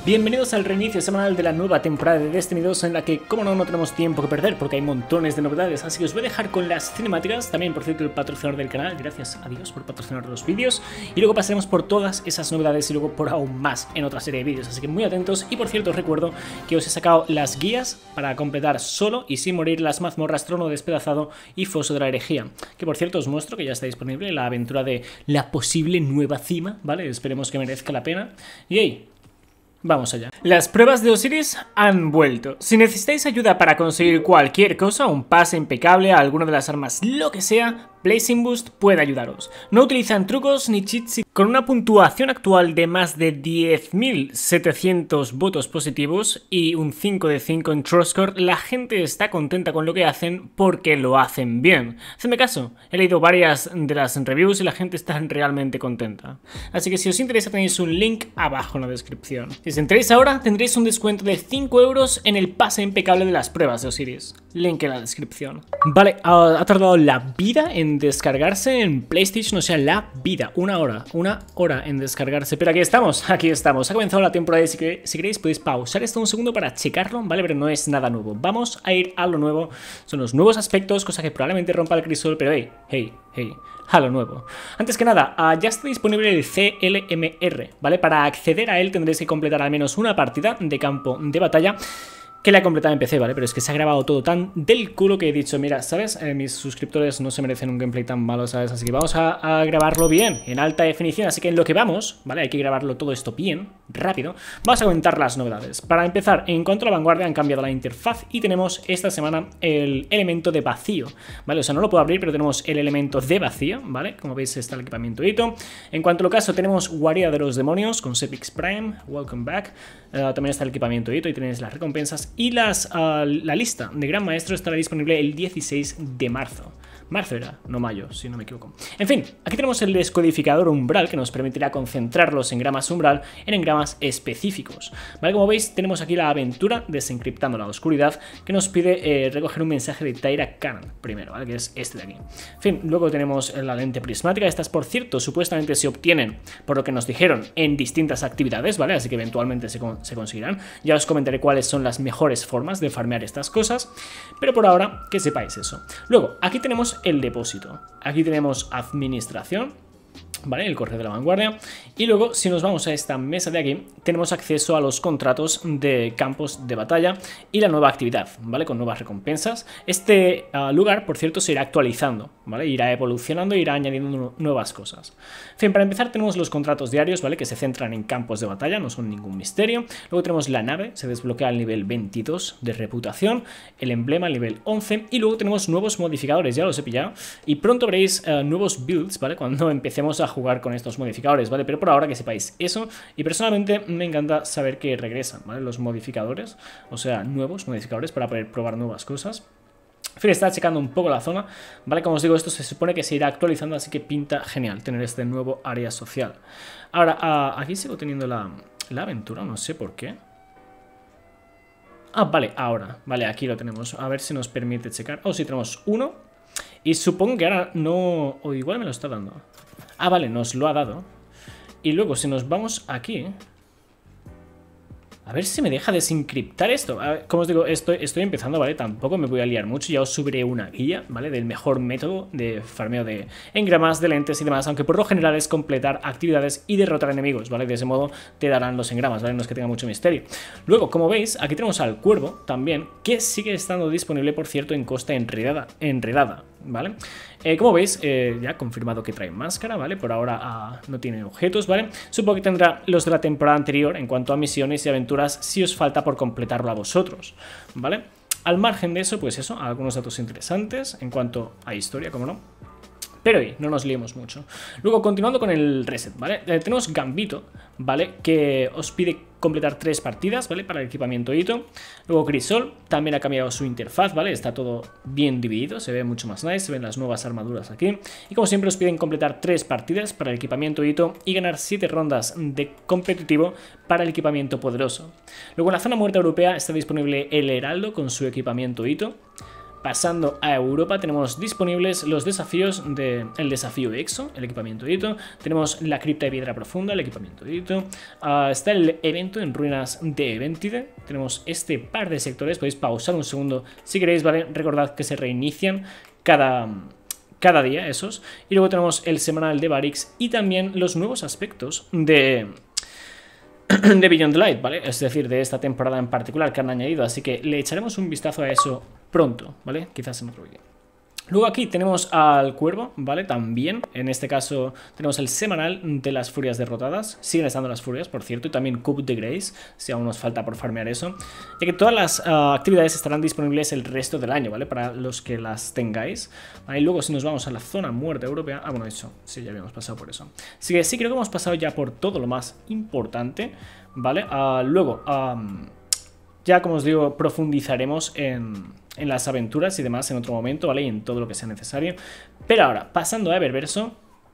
Bienvenidos al reinicio semanal de la nueva temporada de Destiny 2 en la que, como no tenemos tiempo que perder porque hay montones de novedades, así que os voy a dejar con las cinemáticas, también por cierto el patrocinador del canal, gracias a Dios por patrocinar los vídeos, y luego pasaremos por todas esas novedades y luego por aún más en otra serie de vídeos, así que muy atentos. Y por cierto os recuerdo que os he sacado las guías para completar solo y sin morir las mazmorras Trono Despedazado y Foso de la Herejía, que por cierto os muestro que ya está disponible la aventura de la posible nueva cima, ¿vale? Esperemos que merezca la pena. Y hey, vamos allá. Las pruebas de Osiris han vuelto. Si necesitáis ayuda para conseguir cualquier cosa, un pase impecable a alguna de las armas, lo que sea, Blazing Boost puede ayudaros. No utilizan trucos ni cheats y con una puntuación actual de más de 10.700 votos positivos y un 5 de 5 en TrustScore, la gente está contenta con lo que hacen porque lo hacen bien. Hacedme caso, he leído varias de las reviews y la gente está realmente contenta. Así que si os interesa tenéis un link abajo en la descripción. Si os entréis ahora tendréis un descuento de 5 euros en el pase impecable de las pruebas de Osiris. Link en la descripción. Vale, ha tardado la vida en descargarse en PlayStation, o sea, la vida, una hora en descargarse, pero aquí estamos, ha comenzado la temporada y si queréis podéis pausar esto un segundo para checarlo, ¿vale? Pero no es nada nuevo, vamos a ir a lo nuevo, son los nuevos aspectos, cosa que probablemente rompa el crisol, pero hey, a lo nuevo. Antes que nada, ya está disponible el CLMR, ¿vale? Para acceder a él tendréis que completar al menos una partida de campo de batalla, que la he completado en PC, ¿vale? Pero es que se ha grabado todo tan del culo que he dicho, mira, ¿sabes? Mis suscriptores no se merecen un gameplay tan malo, ¿sabes? Así que vamos a grabarlo bien, en alta definición. Así que en lo que vamos, ¿vale? Hay que grabarlo todo esto bien, rápido. Vamos a comentar las novedades. Para empezar, en cuanto a la vanguardia, han cambiado la interfaz y tenemos esta semana el elemento de vacío, ¿vale? O sea, no lo puedo abrir, pero tenemos el elemento de vacío, ¿vale? Como veis está el equipamiento hito. En cuanto al caso, tenemos guarida de los demonios con Sepix Prime, welcome back. También está el equipamiento hito y tenéis las recompensas. Y la lista de Gran Maestro estará disponible el 16 de marzo. Marzo era, no mayo, si no me equivoco. En fin, aquí tenemos el descodificador umbral que nos permitirá concentrar los engramas umbral en engramas específicos. ¿Vale? Como veis, tenemos aquí la aventura Desencriptando la Oscuridad que nos pide recoger un mensaje de Tyra Cannon primero, ¿vale? Que es este de aquí. En fin, luego tenemos la lente prismática. Estas, por cierto, supuestamente se obtienen, por lo que nos dijeron, en distintas actividades, ¿vale? Así que eventualmente se conseguirán. Ya os comentaré cuáles son las mejores formas de farmear estas cosas, pero por ahora que sepáis eso. Luego, aquí tenemos el depósito. Aquí tenemos administración, ¿vale? El correo de la vanguardia. Y luego, si nos vamos a esta mesa de aquí, tenemos acceso a los contratos de campos de batalla y la nueva actividad, ¿vale? Con nuevas recompensas. Este lugar, por cierto, se irá actualizando, ¿vale? Irá evolucionando e irá añadiendo nuevas cosas. En fin, para empezar tenemos los contratos diarios, ¿vale? Que se centran en campos de batalla, no son ningún misterio. Luego tenemos la nave, se desbloquea al nivel 22 de reputación, el emblema al nivel 11 y luego tenemos nuevos modificadores, ya los he pillado. Y pronto veréis nuevos builds, ¿vale? Cuando empecemos a jugar con estos modificadores, ¿vale? Pero por ahora que sepáis eso, y personalmente me encanta saber que regresan, ¿vale? Los modificadores, o sea, nuevos modificadores para poder probar nuevas cosas. En fin, está checando un poco la zona, ¿vale? Como os digo, esto se supone que se irá actualizando, así que pinta genial tener este nuevo área social. Ahora, aquí sigo teniendo la aventura, no sé por qué. Ah, vale, ahora, vale, aquí lo tenemos, a ver si nos permite checar. Oh, sí, tenemos uno, y supongo que ahora no, o igual me lo está dando. Ah, vale, nos lo ha dado. Y luego si nos vamos aquí, a ver si me deja desencriptar esto. A ver, como os digo, estoy empezando, ¿vale? Tampoco me voy a liar mucho. Ya os subiré una guía, ¿vale? Del mejor método de farmeo de engramas, de lentes y demás. Aunque por lo general es completar actividades y derrotar enemigos, ¿vale? De ese modo te darán los engramas, ¿vale? No es que tenga mucho misterio. Luego, como veis, aquí tenemos al cuervo también, que sigue estando disponible, por cierto, en Costa Enredada, ¿vale? Como veis, ya confirmado que trae máscara, ¿vale? Por ahora no tiene objetos, ¿vale? Supongo que tendrá los de la temporada anterior en cuanto a misiones y aventuras si os falta por completarlo a vosotros, ¿vale? Al margen de eso, pues eso, algunos datos interesantes en cuanto a historia, como no. Pero no nos liemos mucho. Luego, continuando con el reset, ¿vale? Tenemos Gambito, ¿vale? Que os pide completar 3 partidas, ¿vale? Para el equipamiento hito. Luego Crisol también ha cambiado su interfaz, ¿vale? Está todo bien dividido, se ve mucho más nice, se ven las nuevas armaduras aquí. Y como siempre os piden completar 3 partidas para el equipamiento hito y ganar 7 rondas de competitivo para el equipamiento poderoso. Luego en la zona muerta europea está disponible el Heraldo con su equipamiento hito. pasando a Europa, tenemos disponibles los desafíos del desafío EXO, el equipamiento Ito. Tenemos la cripta de piedra profunda, el equipamiento Ito. Está el evento en ruinas de Eventide. Tenemos este par de sectores, podéis pausar un segundo si queréis, ¿vale? Recordad que se reinician cada día esos. Y luego tenemos el semanal de Barix y también los nuevos aspectos de Beyond Light, ¿vale? Es decir, de esta temporada en particular que han añadido, así que le echaremos un vistazo a eso pronto, ¿vale? Quizás en otro vídeo. Luego aquí tenemos al Cuervo, ¿vale? También, en este caso, tenemos el semanal de las Furias derrotadas. Siguen estando las Furias, por cierto, y también Coup de Grace, si aún nos falta por farmear eso. Ya que todas las actividades estarán disponibles el resto del año, ¿vale? Para los que las tengáis. Y luego si nos vamos a la zona muerta europea... bueno, eso, sí, ya habíamos pasado por eso. Así que sí, creo que hemos pasado ya por todo lo más importante, ¿vale? Luego, ya como os digo, profundizaremos en las aventuras y demás en otro momento, ¿vale? Y en todo lo que sea necesario. Pero ahora, pasando a Eververso,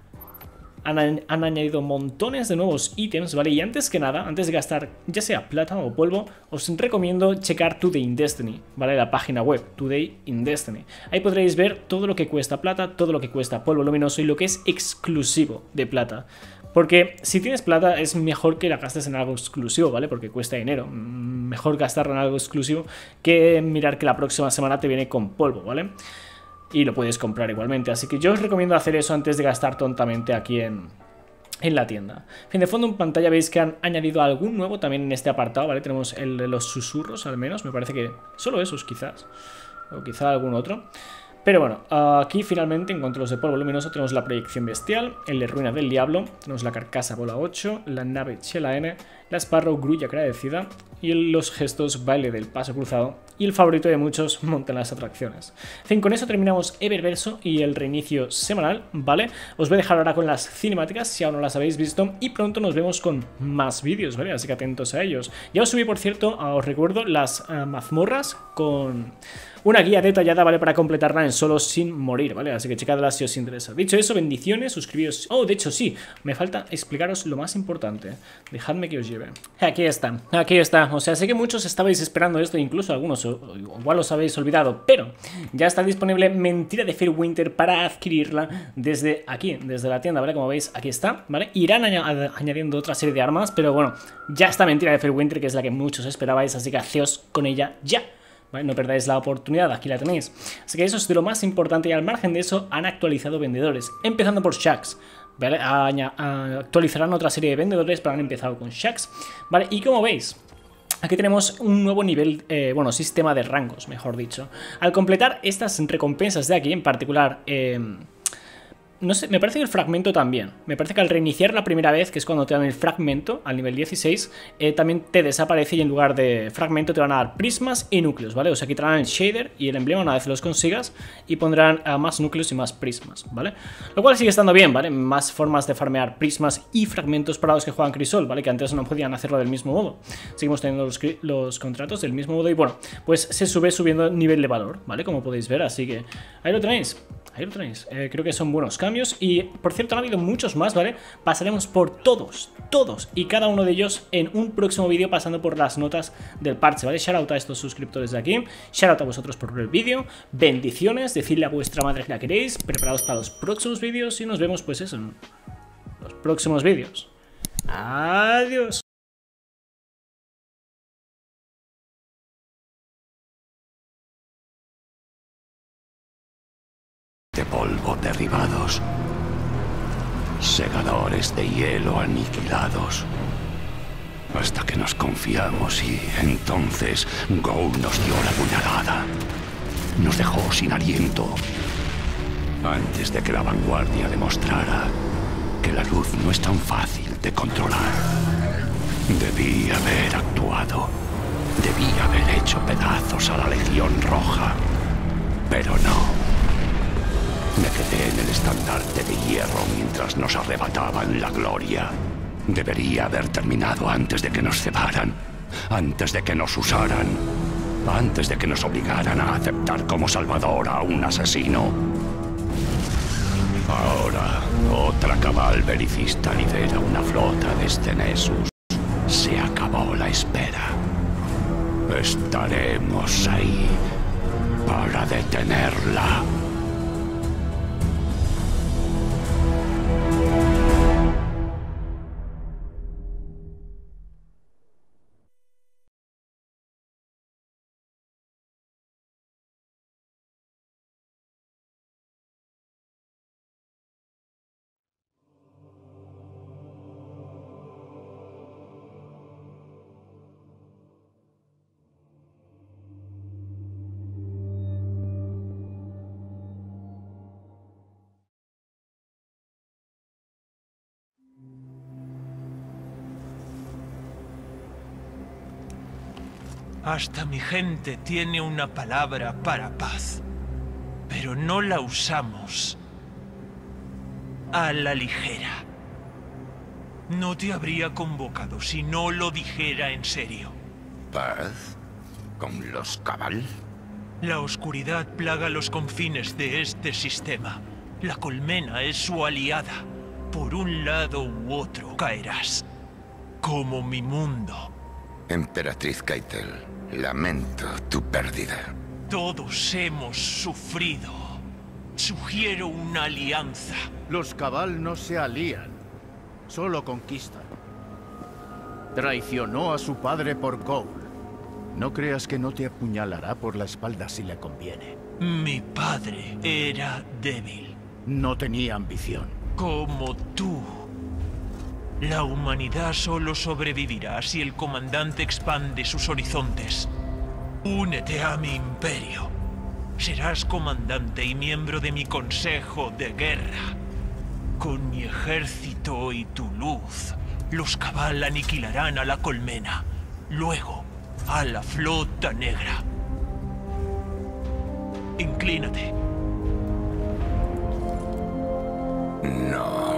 han añadido montones de nuevos ítems, ¿vale? Y antes que nada, antes de gastar ya sea plata o polvo, os recomiendo checar Today in Destiny, ¿vale? La página web, Today in Destiny. Ahí podréis ver todo lo que cuesta plata, todo lo que cuesta polvo luminoso y lo que es exclusivo de plata. Porque si tienes plata es mejor que la gastes en algo exclusivo, ¿vale? Porque cuesta dinero. Mejor gastarlo en algo exclusivo que mirar que la próxima semana te viene con polvo, ¿vale? Y lo puedes comprar igualmente. Así que yo os recomiendo hacer eso antes de gastar tontamente aquí en la tienda. En fin, de fondo en pantalla veis que han añadido algún nuevo también en este apartado, ¿vale? Tenemos el de los susurros al menos. Me parece que solo esos quizás. O quizá algún otro. Pero bueno, aquí finalmente en cuanto a los de polvo luminoso tenemos la proyección bestial, el de ruina del diablo, tenemos la carcasa bola 8, la nave Chela N, la Sparrow grulla agradecida y los gestos baile del paso cruzado y el favorito de muchos, montan las atracciones. En fin, con eso terminamos Eververso y el reinicio semanal, ¿vale? Os voy a dejar ahora con las cinemáticas si aún no las habéis visto y pronto nos vemos con más vídeos, ¿vale? Así que atentos a ellos. Ya os subí, por cierto, os recuerdo, las mazmorras con una guía detallada, ¿vale? Para completarla en solo sin morir, ¿vale? Así que checadla si os interesa. Dicho eso, bendiciones, suscribíos. Oh, de hecho sí, me falta explicaros lo más importante. Dejadme que os lleve. Aquí está, aquí está. O sea, sé que muchos estabais esperando esto, incluso algunos igual os habéis olvidado, pero ya está disponible Mentira de Fairwinter para adquirirla desde aquí, desde la tienda, ¿vale? Como veis, aquí está, ¿vale? Irán añadiendo otra serie de armas, pero bueno, ya está Mentira de Fairwinter, que es la que muchos esperabais, así que haceos con ella ya. ¿Vale? No perdáis la oportunidad, aquí la tenéis. Así que eso es de lo más importante y al margen de eso han actualizado vendedores, empezando por Shax, ¿vale? Actualizarán otra serie de vendedores, pero han empezado con Shax, ¿vale? Y como veis, aquí tenemos un nuevo nivel, bueno, sistema de rangos, mejor dicho. Al completar estas recompensas de aquí, en particular, no sé, me parece que el fragmento también. Me parece que al reiniciar la primera vez, que es cuando te dan el fragmento, al nivel 16, también te desaparece y en lugar de fragmento te van a dar prismas y núcleos, ¿vale? O sea, quitarán el shader y el emblema una vez los consigas y pondrán más núcleos y más prismas, ¿vale? Lo cual sigue estando bien, ¿vale? Más formas de farmear prismas y fragmentos para los que juegan Crisol, ¿vale? Que antes no podían hacerlo del mismo modo. Seguimos teniendo los contratos del mismo modo y bueno, pues se sube subiendo nivel de valor, ¿vale? Como podéis ver, así que ahí lo tenéis. Ahí lo tenéis, creo que son buenos cambios y por cierto han habido muchos más, ¿vale? Pasaremos por todos y cada uno de ellos en un próximo vídeo pasando por las notas del parche, ¿vale? Shoutout a estos suscriptores de aquí, shoutout a vosotros por ver el vídeo, bendiciones, decidle a vuestra madre que la queréis, preparados para los próximos vídeos y nos vemos pues eso en los próximos vídeos. Adiós. De polvo derribados, segadores de hielo aniquilados, hasta que nos confiamos y entonces Ghoul nos dio la puñalada, nos dejó sin aliento, antes de que la vanguardia demostrara que la luz no es tan fácil de controlar. Debí haber actuado, debí haber hecho pedazos a la Legión Roja, pero no. Me quedé en el estandarte de hierro mientras nos arrebataban la gloria. Debería haber terminado antes de que nos cebaran, antes de que nos usaran, antes de que nos obligaran a aceptar como salvador a un asesino. Ahora, otra cabal belicista lidera una flota desde Nessus. Se acabó la espera. Estaremos ahí, para detenerla. Hasta mi gente tiene una palabra para paz, pero no la usamos a la ligera. No te habría convocado si no lo dijera en serio. ¿Paz? ¿Con los Cabal? La oscuridad plaga los confines de este sistema. La colmena es su aliada. Por un lado u otro caerás. Como mi mundo. Emperatriz Keitel, lamento tu pérdida. Todos hemos sufrido. Sugiero una alianza. Los Cabal no se alían, solo conquistan. Traicionó a su padre por Ghoul. No creas que no te apuñalará por la espalda si le conviene. Mi padre era débil. No tenía ambición. Como tú. La humanidad solo sobrevivirá si el comandante expande sus horizontes. Únete a mi imperio. Serás comandante y miembro de mi consejo de guerra. Con mi ejército y tu luz, los Cabal aniquilarán a la colmena. Luego, a la flota negra. Inclínate. No.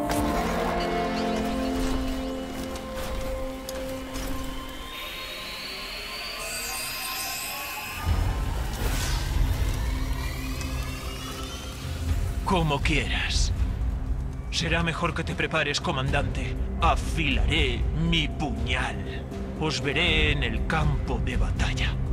Como quieras. Será mejor que te prepares, comandante. Afilaré mi puñal. Os veré en el campo de batalla.